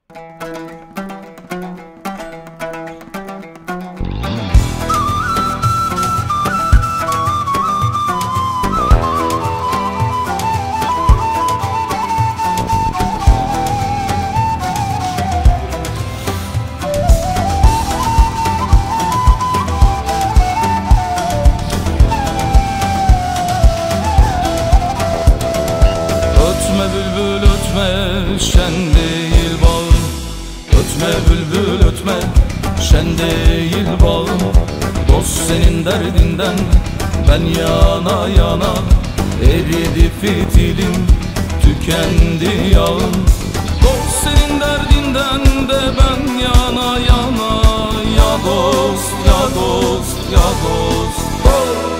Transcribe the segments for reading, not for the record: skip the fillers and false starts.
Bülbül ötme, şen değil bağım. Ötme bülbül ötme, şen değil bağım. Dost senin derdinden ben yana yana, eridi fitilim, tükendi yağım. Dost senin derdinden de ben yana yana, ya dost, ya dost, ya dost, dost.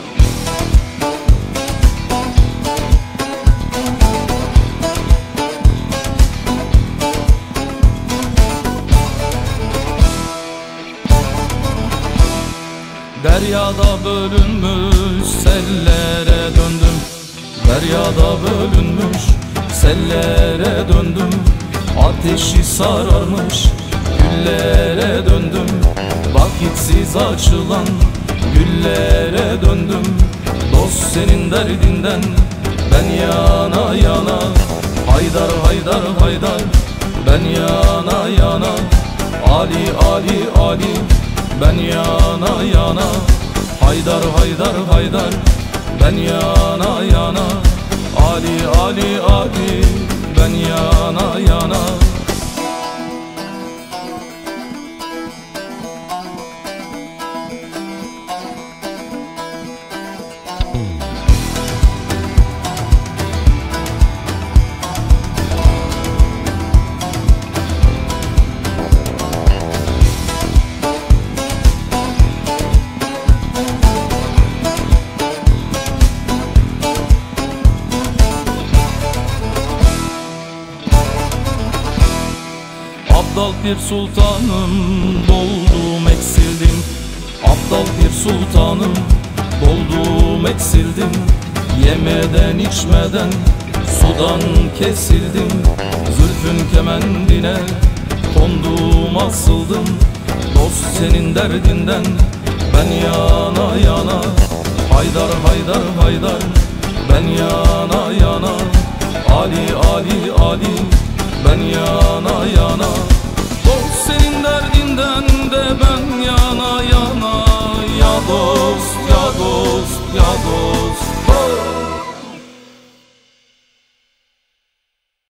Deryada bölünmüş sellere döndüm. Deryada bölünmüş sellere döndüm. Ateşi sararmış güllere döndüm. Vakitsiz açılan güllere döndüm. Dost senin derdinden ben yana yana, haydar haydar haydar ben yana yana, Ali Ali Ali ben yana yana, haydar haydar haydar ben yana yana, Ali Ali Ali ben yana yana. Aptal bir sultanım, doldum eksildim. Aptal bir sultanım, doldum eksildim. Yemeden içmeden sudan kesildim. Zülfün kemendine kondum asıldım. Dost senin derdinden ben yana yana, haydar haydar haydar ben yana yana, Ali Ali Ali ben yana yana. Dost senin derdinden de ben yana yana, ya dost, ya dost, ya dost.